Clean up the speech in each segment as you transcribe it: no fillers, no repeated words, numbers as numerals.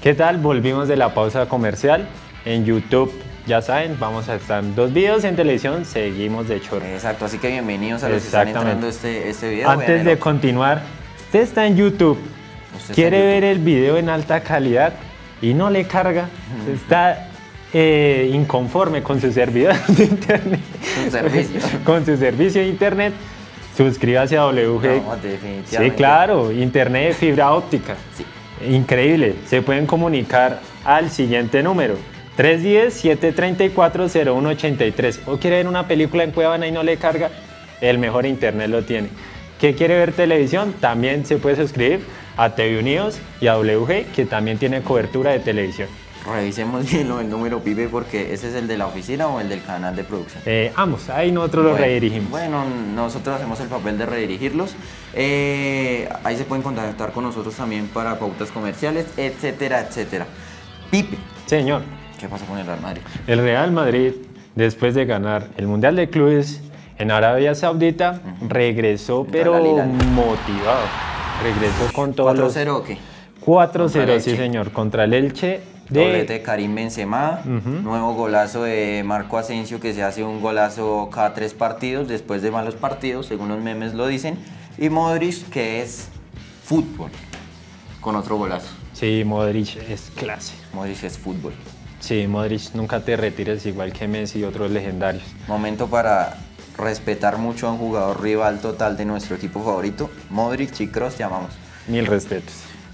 ¿Qué tal? Volvimos de la pausa comercial en YouTube. Ya saben, vamos a estar 2 videos en televisión, seguimos de chorro. Exacto, así que bienvenidos a los que están entrando este video. Antes de continuar, usted está en YouTube, quiere ver el video en alta calidad y no le carga, está inconforme con su servidor de internet, con su servicio de internet, suscríbase a WG. No, definitivamente. Sí, claro, internet de fibra óptica. Sí. Increíble, se pueden comunicar al siguiente número 310-734-0183 o quiere ver una película en Cuevana y no le carga, el mejor internet lo tiene. ¿Qué quiere ver televisión? También se puede suscribir a TV Unidos y a WG, que también tiene cobertura de televisión. Revisemos bien el número PIB porque ese es el de la oficina o el del canal de producción. Ambos, ahí nosotros los redirigimos. Bueno, nosotros hacemos el papel de redirigirlos. Ahí se pueden contactar con nosotros también para pautas comerciales, etcétera, etcétera. Pipe. Señor. ¿Qué pasa con el Real Madrid? El Real Madrid, después de ganar el Mundial de Clubes en Arabia Saudita, regresó, pero motivado. Regresó con todos los... ¿4-0 o qué? 4-0, sí señor, contra el Elche. Doblete de Karim Benzema, nuevo golazo de Marco Asensio, que se hace un golazo cada 3 partidos, después de malos partidos, según los memes lo dicen, y Modric, que es fútbol, con otro golazo. Sí, Modric es clase. Modric es fútbol. Sí, Modric, nunca te retires, igual que Messi y otros legendarios. Momento para respetar mucho a un jugador rival total de nuestro equipo favorito, Modric y Kroos, llamamos. 1000 respetos.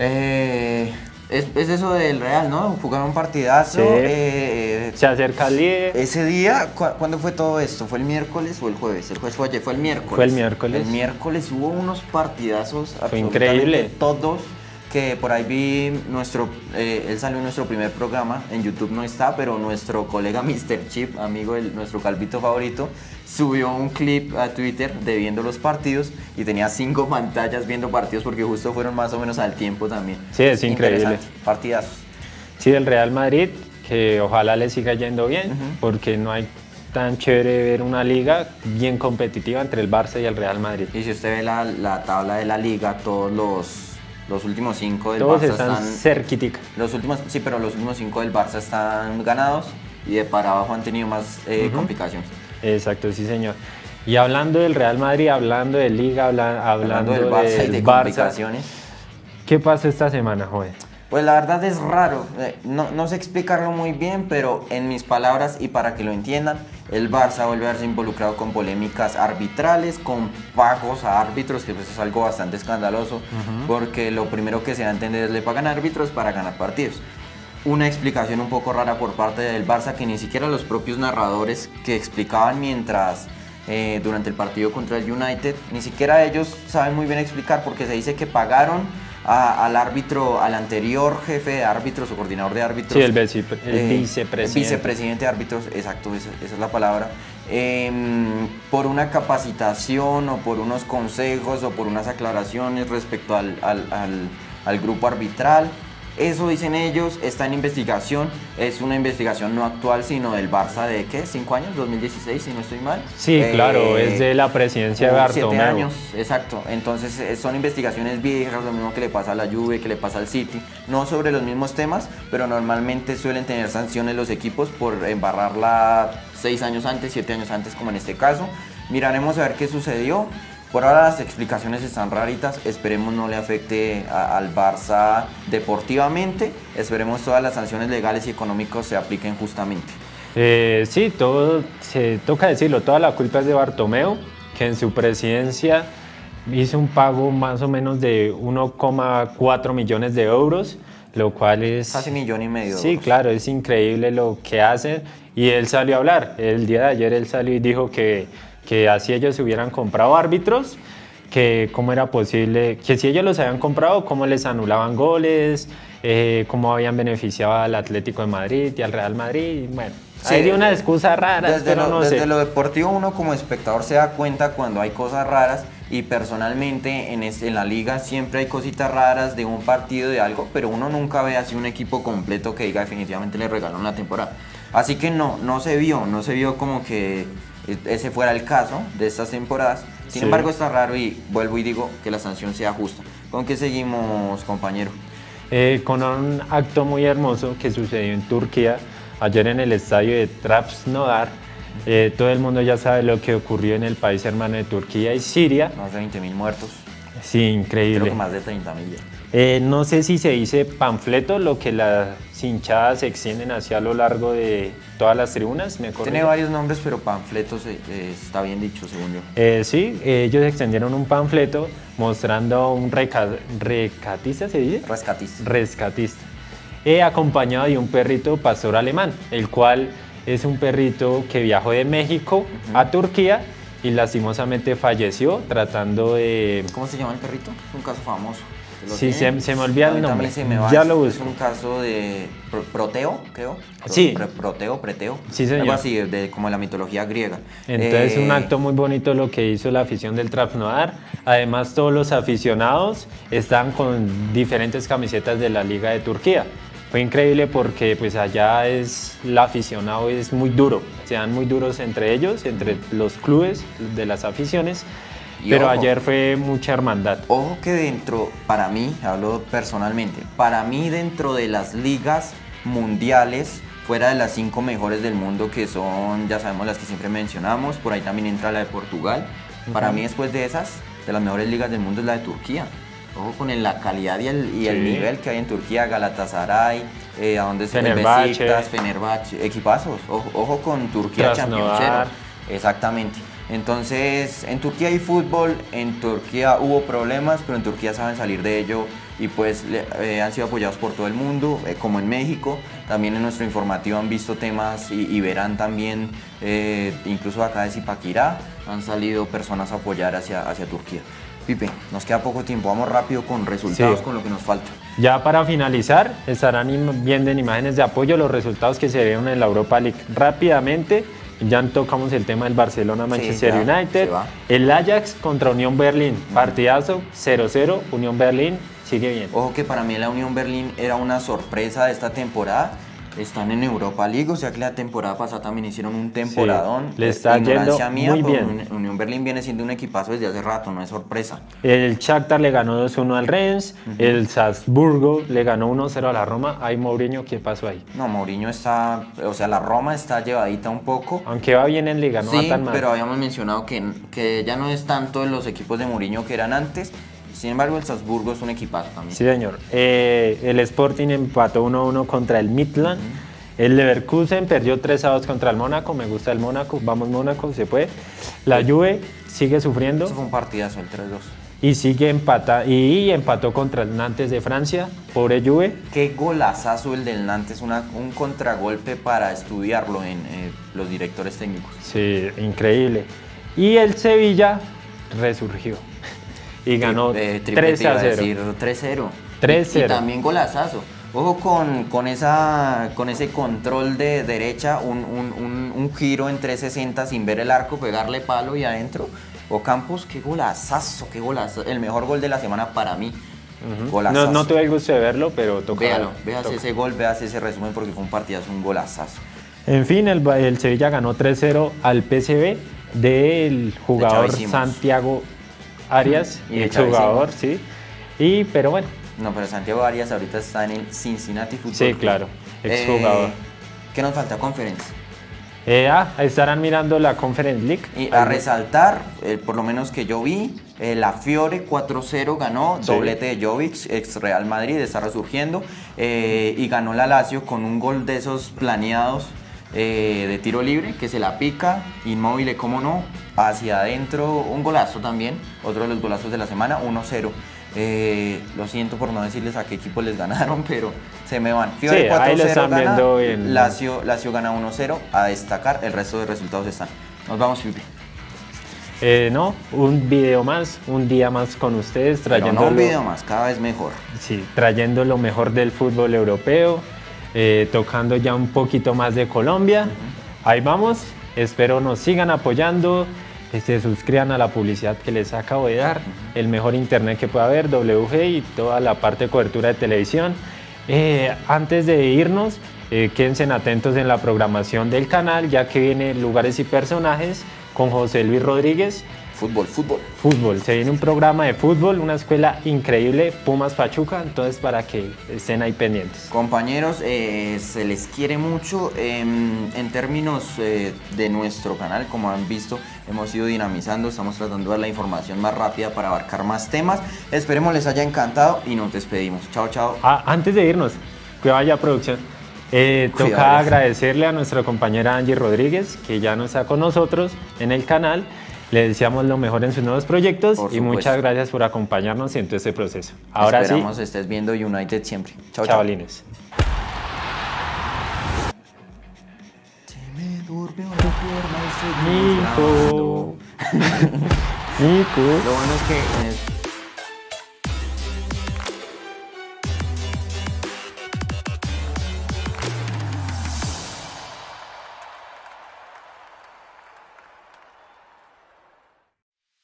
Es eso del Real, ¿no? Jugar un partidazo. Sí. Se acerca el líder. Ese día, ¿cuándo fue todo esto? ¿Fue el miércoles o el jueves? El jueves fue ayer, fue el miércoles. Fue el miércoles. El miércoles hubo unos partidazos. Fue increíble. Todos. Que por ahí vi él salió en nuestro primer programa, en YouTube no está, pero nuestro colega Mr. Chip, amigo de nuestro calvito favorito, subió un clip a Twitter de viendo los partidos y tenía 5 pantallas viendo partidos porque justo fueron más o menos al tiempo también. Sí, es increíble. Partidazos. Sí, del Real Madrid, que ojalá le siga yendo bien, porque no hay tan chévere ver una liga bien competitiva entre el Barça y el Real Madrid. Y si usted ve la tabla de la liga, todos los últimos 5 del Todos Barça están cerquitica. Sí, pero los últimos 5 del Barça están ganados y de para abajo han tenido más complicaciones. Exacto, sí señor. Y hablando del Real Madrid, hablando de Liga, hablando del Barça y de complicaciones. ¿Qué pasó esta semana, joven? Pues la verdad es raro, no sé explicarlo muy bien, pero en mis palabras y para que lo entiendan, el Barça vuelve a verse involucrado con polémicas arbitrales, con pagos a árbitros, que pues es algo bastante escandaloso, porque lo primero que se da a entender es le pagan a árbitros para ganar partidos. Una explicación un poco rara por parte del Barça, que ni siquiera los propios narradores que explicaban durante el partido contra el United, ni siquiera ellos saben muy bien explicar, porque se dice que pagaron al árbitro, al anterior jefe de árbitros o coordinador de árbitros. Sí, el vicepresidente. Vicepresidente de árbitros, exacto, esa es la palabra. Por una capacitación o por unos consejos o por unas aclaraciones respecto al grupo arbitral. Eso dicen ellos, está en investigación, es una investigación no actual, sino del Barça de, ¿qué? ¿5 años? ¿2016, si no estoy mal? Sí, claro, es de la presidencia de Bartomeu. 7 años, exacto. Entonces son investigaciones viejas, lo mismo que le pasa a la Juve, que le pasa al City. No sobre los mismos temas, pero normalmente suelen tener sanciones los equipos por embarrarla 6 años antes, 7 años antes, como en este caso. Miraremos a ver qué sucedió. Por ahora las explicaciones están raritas, esperemos no le afecte al Barça deportivamente, esperemos todas las sanciones legales y económicas se apliquen justamente. Sí, todo, se toca decirlo, toda la culpa es de Bartomeu, que en su presidencia hizo un pago más o menos de 1,4 millones de euros, lo cual es... Casi 1,5 millones. Sí, claro, es increíble lo que hacen y él salió a hablar, el día de ayer él salió y dijo que así ellos se hubieran comprado árbitros, que cómo era posible, que si ellos los habían comprado, cómo les anulaban goles, cómo habían beneficiado al Atlético de Madrid y al Real Madrid. Bueno, sí, hay una excusa rara, pero no sé. Desde lo deportivo uno como espectador se da cuenta cuando hay cosas raras y personalmente en la liga siempre hay cositas raras de un partido, de algo, pero uno nunca ve así un equipo completo que diga definitivamente le regalaron la temporada. Así que no se vio como que ese fuera el caso de estas temporadas. Sin embargo está raro y vuelvo y digo que la sanción sea justa. ¿Con qué seguimos, compañero? con un acto muy hermoso que sucedió en Turquía, ayer en el estadio de Trabzonspor. Todo el mundo ya sabe lo que ocurrió en el país hermano de Turquía y Siria. Más de 20.000 muertos. Sí, increíble. Creo que más de 30.000 ya. No sé si se dice panfleto, lo que las hinchadas se extienden hacia lo largo de todas las tribunas, ¿me corrijo? Tiene varios nombres, pero panfletos está bien dicho, según yo. Sí, ellos extendieron un panfleto mostrando un rescatista, ¿se dice? Rescatista. Acompañado de un perrito pastor alemán, el cual es un perrito que viajó de México a Turquía y lastimosamente falleció tratando de... ¿Cómo se llama el perrito? Es un caso famoso. Sí, se me olvida el nombre. Ya lo busco. Es un caso de Proteo, creo. Sí. Preteo. Sí, señor. Algo así, como la mitología griega. Entonces, un acto muy bonito lo que hizo la afición del Trabzonspor. Además, todos los aficionados están con diferentes camisetas de la Liga de Turquía. Fue increíble porque pues allá el aficionado es muy duro, se dan muy duros entre ellos, entre los clubes de las aficiones, pero ojo, ayer fue mucha hermandad. Ojo que para mí, hablo personalmente, para mí dentro de las ligas mundiales, fuera de las 5 mejores del mundo que son, ya sabemos, las que siempre mencionamos, por ahí también entra la de Portugal, para mí después de esas, de las mejores ligas del mundo es la de Turquía. Ojo con la calidad y el nivel que hay en Turquía, Galatasaray, a donde se Fenerbahce, equipazos. Ojo con Turquía Championshero. Exactamente. Entonces, en Turquía hay fútbol, en Turquía hubo problemas, pero en Turquía saben salir de ello y pues han sido apoyados por todo el mundo, como en México. También en nuestro informativo han visto temas y verán también, incluso acá de Zipaquirá, han salido personas a apoyar hacia Turquía. Pipe, nos queda poco tiempo, vamos rápido con resultados, con lo que nos falta. Ya para finalizar, estarán viendo en imágenes de apoyo los resultados que se dieron en la Europa League. Rápidamente, ya tocamos el tema del Barcelona-Manchester United, el Ajax contra Unión Berlín, partidazo 0-0, Unión Berlín sigue bien. Ojo que para mí la Unión Berlín era una sorpresa de esta temporada. Están en Europa League, o sea que la temporada pasada también hicieron un temporadón. Le está yendo muy bien. Unión Berlín viene siendo un equipazo desde hace rato, no es sorpresa. El Shakhtar le ganó 2-1 al Rennes, el Salzburgo le ganó 1-0 a la Roma. Ay, Mourinho, ¿qué pasó ahí? No, Mourinho está, o sea, la Roma está llevadita un poco. Aunque va bien en Liga, no va tan mal. Sí, pero habíamos mencionado que ya no es tanto en los equipos de Mourinho que eran antes. Sin embargo, el Salzburgo es un equipazo también. Sí, señor. El Sporting empató 1-1 contra el Midland. El Leverkusen perdió 3-2 contra el Mónaco. Me gusta el Mónaco. Vamos, Mónaco, se puede. La Juve sigue sufriendo. Eso fue un partidazo, el 3-2. Y sigue empató contra el Nantes de Francia. Pobre Juve. Qué golazazo el del Nantes. Un contragolpe para estudiarlo en los directores técnicos. Sí, increíble. Y el Sevilla resurgió. Y ganó 3-0. 3-0. Y también golazazo. Ojo con ese control de derecha, un giro en 360 sin ver el arco, pegarle palo y adentro. Ocampos, qué golazazo. El mejor gol de la semana para mí. Golazazo. No tuve el gusto de verlo, pero toca. Véase ese gol, véase ese resumen porque fue un partidazo, un golazazo. En fin, el Sevilla ganó 3-0 al PSV del jugador Santiago Arias, exjugador, sí. Pero bueno. No, pero Santiago Arias ahorita está en el Cincinnati Football Club. Sí, claro, exjugador. ¿Qué nos falta? Conference. Estarán mirando la Conference League. Y a resaltar, por lo menos que yo vi, la Fiore 4-0 ganó, doblete de Jovic, ex Real Madrid, está resurgiendo, y ganó la Lazio con un gol de esos planeados de tiro libre, que se la pica, Inmóvil, cómo no, hacia adentro, un golazo también, otro de los golazos de la semana, 1-0. Lo siento por no decirles a qué equipo les ganaron, pero se me van. Fiore 4-0 gana, Lazio gana 1-0, a destacar, el resto de resultados están. Nos vamos, Pipi. No, un video más, un día más con ustedes, trayendo un video más, cada vez mejor. Sí, trayendo lo mejor del fútbol europeo, tocando ya un poquito más de Colombia. Ahí vamos, espero nos sigan apoyando. Se suscriban a la publicidad que les acabo de dar, el mejor internet que pueda haber, WG y toda la parte de cobertura de televisión. Antes de irnos, quédense atentos en la programación del canal, ya que viene Lugares y Personajes con José Luis Rodríguez, Fútbol, fútbol. Fútbol, se viene un programa de fútbol, una escuela increíble, Pumas Pachuca, entonces para que estén ahí pendientes. Compañeros, se les quiere mucho. En términos de nuestro canal, como han visto, hemos ido dinamizando, estamos tratando de dar la información más rápida para abarcar más temas. Esperemos les haya encantado y nos despedimos. Chao, chao. Antes de irnos, cuidado ya producción. Toca agradecerle a nuestra compañera Angie Rodríguez, que ya no está con nosotros en el canal. Le deseamos lo mejor en sus nuevos proyectos y muchas gracias por acompañarnos en todo este proceso. Ahora esperamos estés viendo United siempre. Chao, chavalines. Se me durmió la pierna y seguí Nico. Nico. Lo bueno es que